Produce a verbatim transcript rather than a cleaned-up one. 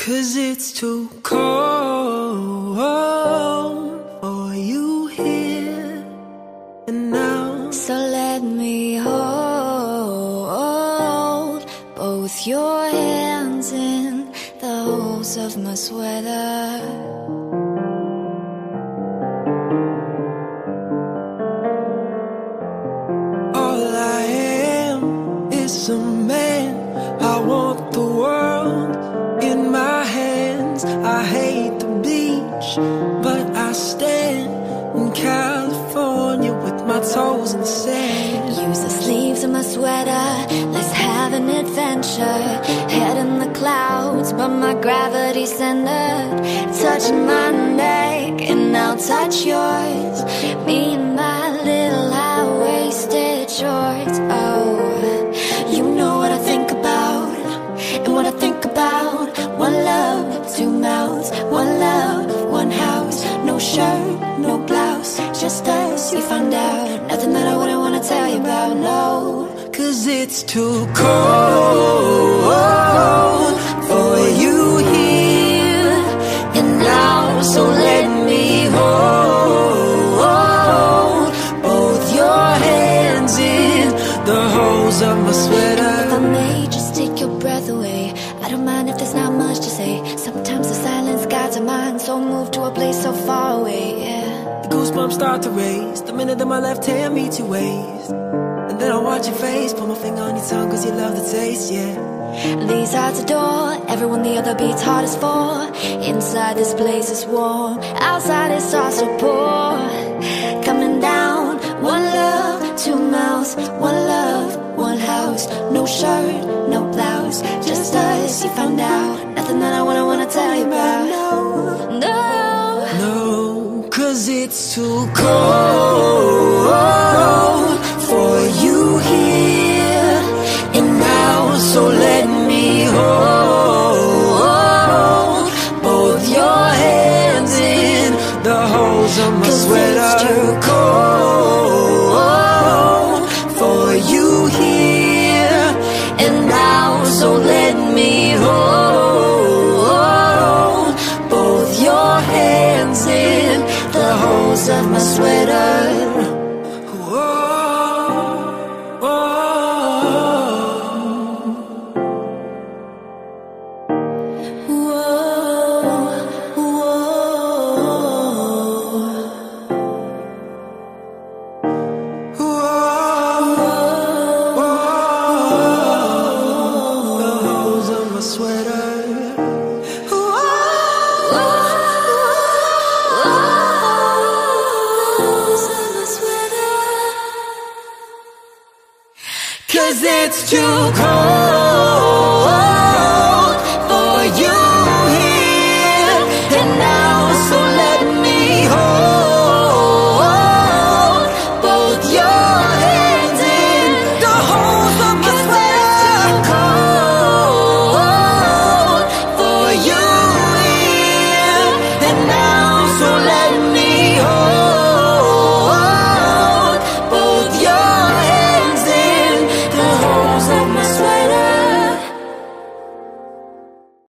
'Cause it's too cold for you here and now. So let me hold both your hands in the holes of my sweater. All I am is a man. I want the world in my hands. I hate the beach, but I stand in California with my toes in the sand. Use the sleeves of my sweater, let's have an adventure. Head in the clouds, but my gravity's centered. Touching my neck, and I'll touch yours. Me and my little high-waisted shorts. Oh, you know what I think about, and what I think about. One love, two mouths, one love, one house. No shirt, no blouse, just us, you found out. Nothing that I wouldn't wanna tell you about, no. 'Cause it's too cold for you here and now. So let me hold both your hands in the holes of my sweater. If I may just take your breath away, I don't mind if there's not much to say. Sometimes the silence guides our mind, so move to a place so far away, yeah. The goosebumps start to raise the minute that my left hand meets your waist. And then I watch your face, put my finger on your tongue 'cause you love the taste, yeah. These hearts adore everyone the other beats hardest for. Inside this place is warm, outside it's all so poor. Coming down, one love, two mouths, one love, one house. No shirt, no blouse, just us, you found out. Nothing that I wouldn't wanna tell you about, no, no. No, 'cause it's too cold for you here and now. So let me hold both your hands in the holes of my sweater. 'Cause it's too cold for you here and now. So let me hold both your hands in the holes of my sweater. Cause it's too cold